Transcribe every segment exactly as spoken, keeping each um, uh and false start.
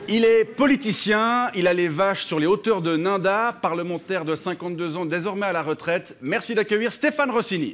Il est politicien, il a les vaches sur les hauteurs de Ninda, parlementaire de cinquante-deux ans, désormais à la retraite. Merci d'accueillir Stéphane Rossini.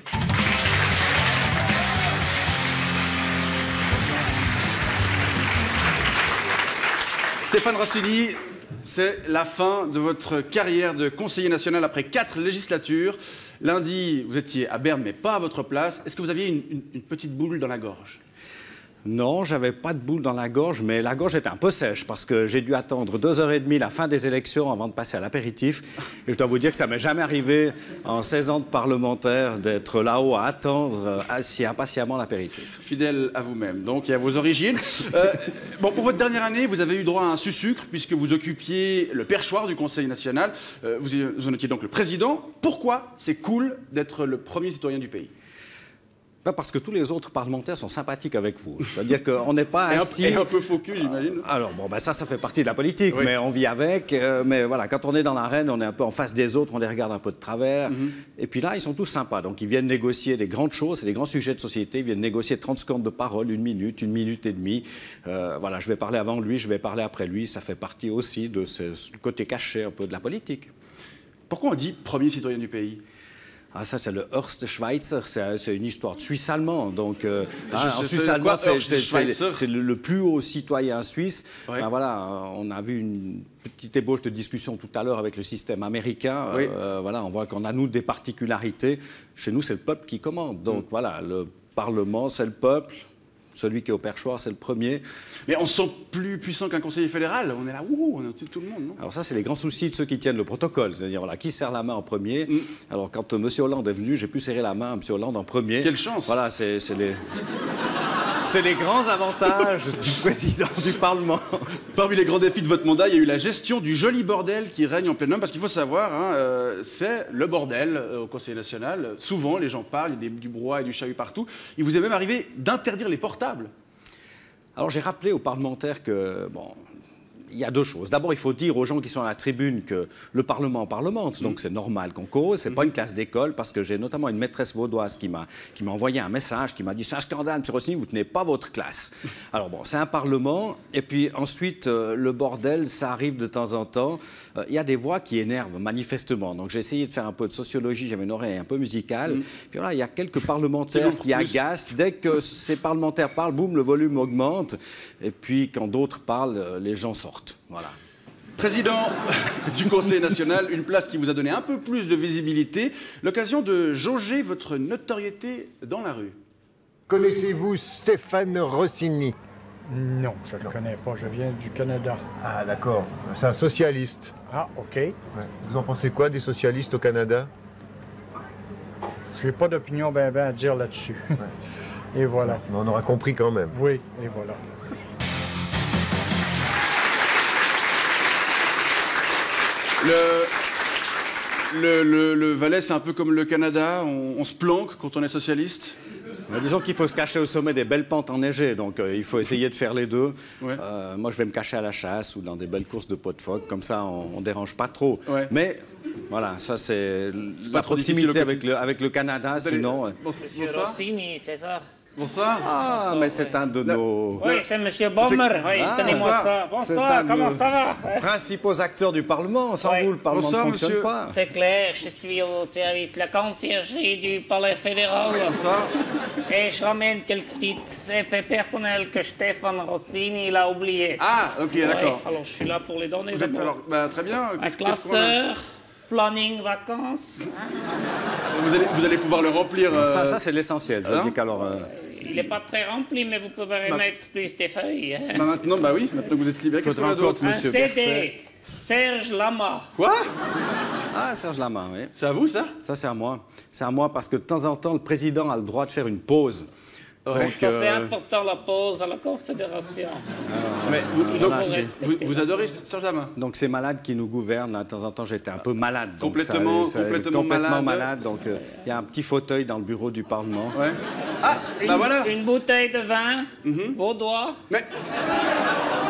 Stéphane Rossini, c'est la fin de votre carrière de conseiller national après quatre législatures. Lundi, vous étiez à Berne, mais pas à votre place. Est-ce que vous aviez une, une, une petite boule dans la gorge? Non, j'avais pas de boule dans la gorge, mais la gorge était un peu sèche parce que j'ai dû attendre deux heures et demie la fin des élections avant de passer à l'apéritif. Et je dois vous dire que ça m'est jamais arrivé en seize ans de parlementaire d'être là-haut à attendre si impatiemment l'apéritif. Fidèle à vous-même, donc, et à vos origines. Euh, bon, pour votre dernière année, vous avez eu droit à un sucre puisque vous occupiez le perchoir du Conseil national. Euh, vous, vous en étiez donc le président. Pourquoi c'est cool d'être le premier citoyen du pays? Ben parce que tous les autres parlementaires sont sympathiques avec vous. C'est-à-dire qu'on n'est pas assis... Et un peu faux cul, j'imagine. Alors, bon, ben ça, ça fait partie de la politique, oui. mais on vit avec. Euh, mais voilà, quand on est dans l'arène, on est un peu en face des autres, on les regarde un peu de travers. Mm-hmm. Et puis là, ils sont tous sympas. Donc, ils viennent négocier des grandes choses, c'est des grands sujets de société. Ils viennent négocier trente secondes de parole, une minute, une minute et demie. Euh, voilà, je vais parler avant lui, je vais parler après lui. Ça fait partie aussi de ce côté caché un peu de la politique. Pourquoi on dit premier citoyen du pays ? Ah, ça, c'est le Erste Schweizer, c'est une histoire de Suisse-allemand. Donc, euh, hein, en Suisse-allemand, c'est le, le plus haut citoyen suisse. Oui. Ben, voilà, on a vu une petite ébauche de discussion tout à l'heure avec le système américain. Oui. Euh, voilà, on voit qu'on a, nous, des particularités. Chez nous, c'est le peuple qui commande. Donc, mm. voilà, le Parlement, c'est le peuple. Celui qui est au perchoir, c'est le premier. Mais on se sent plus puissant qu'un conseiller fédéral. On est là, ouh, on a tout le monde, non? Alors ça, c'est les grands soucis de ceux qui tiennent le protocole. C'est-à-dire, voilà, qui serre la main en premier? Mm. Alors, quand euh, M. Hollande est venu, j'ai pu serrer la main à M. Hollande en premier. Quelle chance! Voilà, c'est les... C'est les grands avantages du président du Parlement. Parmi les grands défis de votre mandat, il y a eu la gestion du joli bordel qui règne en plein homme. Parce qu'il faut savoir, hein, euh, c'est le bordel euh, au Conseil national. Souvent, les gens parlent, il y a des, du brouhaha et du chahut partout. Il vous est même arrivé d'interdire les portables. Alors, j'ai rappelé aux parlementaires que... bon, il y a deux choses. D'abord, il faut dire aux gens qui sont à la tribune que le Parlement parlemente, donc c'est normal qu'on cause. C'est mm-hmm. pas une classe d'école, parce que j'ai notamment une maîtresse vaudoise qui m'a qui m'a envoyé un message, qui m'a dit « C'est un scandale, M. Rossini, vous ne tenez pas votre classe. » Alors bon, c'est un Parlement. Et puis ensuite, euh, le bordel, ça arrive de temps en temps. Euh, il y a des voix qui énervent, manifestement. Donc j'ai essayé de faire un peu de sociologie, j'avais une oreille un peu musicale. Mm-hmm. Puis voilà, il y a quelques parlementaires qui agacent. Dès que ces parlementaires parlent, boum, le volume augmente. Et puis quand d'autres parlent, les gens sortent. Voilà. Président du Conseil national, une place qui vous a donné un peu plus de visibilité, l'occasion de jauger votre notoriété dans la rue. Connaissez-vous Stéphane Rossini? Non, je ne le connais pas, je viens du Canada. Ah d'accord, c'est un socialiste. Ah, OK. Ouais. Vous en pensez quoi des socialistes au Canada? J'ai pas d'opinion ben ben à dire là-dessus. Ouais. Et voilà. Mais on aura compris quand même. Oui, et voilà. Le, le, le, le Valais, c'est un peu comme le Canada, on, on se planque quand on est socialiste. Mais disons qu'il faut se cacher au sommet des belles pentes enneigées, donc euh, il faut essayer de faire les deux. Ouais. Euh, moi, je vais me cacher à la chasse ou dans des belles courses de pot de phoque, comme ça, on ne dérange pas trop. Ouais. Mais voilà, ça, c'est la proximité avec le, avec le Canada, sinon... Allez, bon, Monsieur Rossini, c'est ça? Bonsoir. Ah, bonsoir, mais c'est un de nos... Oui, c'est Monsieur Bommer. Oui, ah, tenez-moi ça. Bonsoir, comment ça va? Principaux acteurs du Parlement. Sans oui. vous, le Parlement bonsoir, ne fonctionne monsieur. Pas. C'est clair, je suis au service de la conciergerie du Palais fédéral. Bonsoir. Et je ramène quelques petites effets personnels que Stéphane Rossini l'a oublié. Ah, ok, d'accord. Oui, alors, je suis là pour les donner. Vous êtes, alors, bah, très bien. Un classeur, planning vacances. Hein? Vous allez, vous allez pouvoir le remplir. Euh... Ça, ça c'est l'essentiel. Je hein? dis qu'alors. Euh... Il n'est pas très rempli, mais vous pouvez remettre bah... plus des feuilles. Hein? Bah maintenant, bah oui, maintenant que vous êtes libéré, qu'est-ce qu'on a d'autre? Un C D, Serge Lama. Quoi? Ah, Serge Lama, oui. C'est à vous, ça? Ça, c'est à moi. C'est à moi parce que de temps en temps, le président a le droit de faire une pause. Ouais. Donc, ça, c'est euh... important, la pause à la Confédération. Ah, mais vous, donc, vous, vous adorez Serge Lama? Donc, c'est malade qui nous gouverne. De temps en temps, j'étais un peu malade. Donc complètement, ça, ça, complètement, complètement malade. malade. Donc, il euh, y a un petit fauteuil dans le bureau du Parlement. Ouais. Ah, une, bah voilà. Une bouteille de vin, mm-hmm. vos doigts. Mais...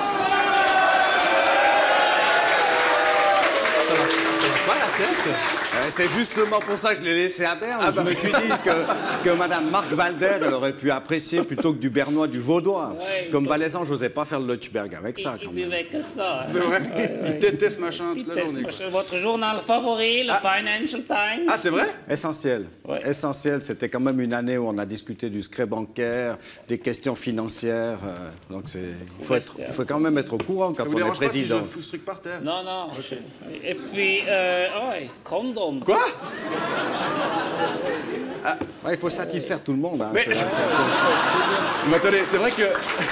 Ça va, ça va pas la tête. Euh, C'est justement pour ça que je l'ai laissé à Berne. Ah je bah. me suis dit que, que Madame Marc Valder, elle aurait pu apprécier plutôt que du bernois, du vaudois. Ouais, Comme donc- Valaisan, j'osais pas faire le Leuchberg avec ça, Il quand même. buvait que ça. C'est vrai. Il déteste machin Petit toute la test, journée. quoi. Votre journal favori, le Financial Times. Ah, c'est vrai? Essentiel. Ouais. Essentiel. C'était quand même une année où on a discuté du secret bancaire, des questions financières. euh, donc c'est, il faut, Ouais, être- c'était- il faut quand même être au courant quand Ça vous on est dérange pas si président. je fous ce truc par terre? Non, non. je- Et puis, euh, ouais, condoms. Quoi? Ouais, il faut satisfaire tout le monde. hein, Mais- c'est- c'est un peu- Mais attendez, c'est vrai que...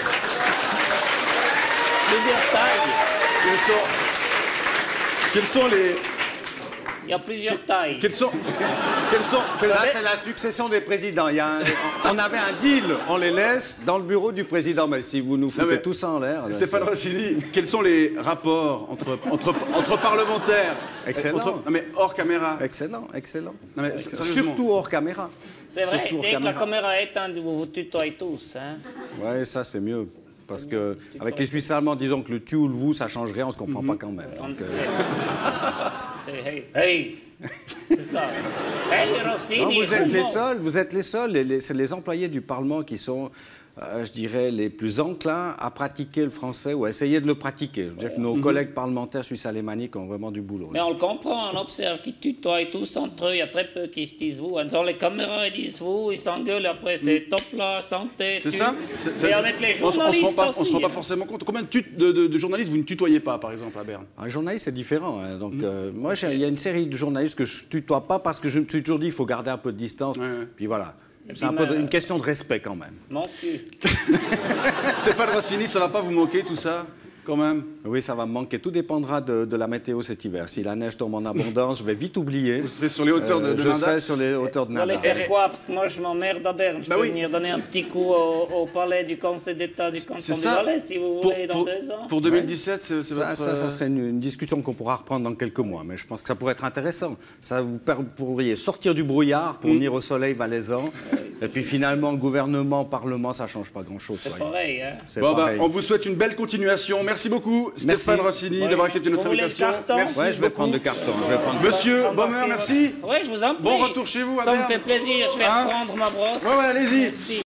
Plusieurs tailles. Quels sont... Quels sont les... Il y a plusieurs tailles. Quels sont... Quels sont... quels- Ça, c'est la succession des présidents. Il y a un- on avait un deal, on les laisse dans le bureau du président. Mais si vous nous foutez mais- tout ça en l'air... là, Stéphane c'est- Rossini, quels sont les rapports entre, entre, entre parlementaires? Excellent. Entre- non mais hors caméra. Excellent, excellent. Non, mais Excellent. sérieusement. Surtout hors caméra. C'est vrai, Surtout hors dès que la caméra. caméra est éteinte, vous vous tutoyez tous. Hein? Ouais, ça c'est mieux. Parce que avec les Suisses allemands, disons que le tu ou le vous, ça change rien, on se comprend pas quand même. On- Donc, euh, C'est hey, hey. C'est ça. Hey, Rossini. non, vous êtes les comment- seuls, vous êtes les seuls, les- les- c'est les employés du Parlement qui sont, euh, je dirais, les plus enclins à pratiquer le français ou à essayer de le pratiquer. Je veux dire que nos collègues parlementaires suisses alémaniques ont vraiment du boulot. Mais on le comprend, on observe qu'ils tutoient tous entre eux. Il y a très peu qui se disent vous. Dans les caméras, ils disent vous, ils s'engueulent. Après, c'est top là, santé. C'est tu. ça? C'est- c'est- Et avec les on se- on se rend journalistes pas, on aussi. se rend pas hein. forcément compte. Combien de, tut- de, de- de journalistes vous ne tutoyez pas, par exemple, à Berne? Un journaliste, c'est différent. hein. Donc, euh, moi, j'ai- il y a une série de journalistes que je tutoie pas parce que je me suis toujours dit qu'il faut garder un peu de distance. Ouais, ouais. Puis voilà. Et C'est un puis, peu mais, de- une euh, question de respect quand même. Mon cul. Stéphane Rossini, ça va pas vous manquer tout ça, quand même? Oui, ça va me manquer. Tout dépendra de, de la météo cet hiver. Si la neige tombe en abondance, je vais vite oublier. Vous serez sur les hauteurs de, Euh, de je Nanda? serai sur les hauteurs de Vous allez Nanda. faire quoi? Parce que moi, je m'emmerde à Berne. Je Bah peux oui. venir donner un petit coup au, au palais du Conseil d'État du canton C'est du ça? Valais, si vous Pour, voulez, dans pour- deux ans. pour deux mille dix-sept, c'est c'est Ça, votre... ça, ça euh, serait une, une discussion qu'on pourra reprendre dans quelques mois, mais je pense que ça pourrait être intéressant. Ça vous per- pourriez sortir du brouillard pour venir au soleil valaisan, et puis finalement, gouvernement, parlement, ça change pas grand-chose. C'est voyez. pareil, hein? C'est Bon, bah, pareil. on vous souhaite une belle continuation. Merci beaucoup, Merci. Stéphane Rossini, Ouais, d'avoir accepté merci. notre Vous voulez le invitation. carton? Merci Ouais, je vais beaucoup. prendre le carton. Je vais prendre... Monsieur Embarquez Baumer, votre- merci. Ouais, je vous en prie. Bon retour chez vous, à Ça me Berne. fait plaisir. Je vais Hein? reprendre ma brosse. Ouais, ouais, allez-y. Merci.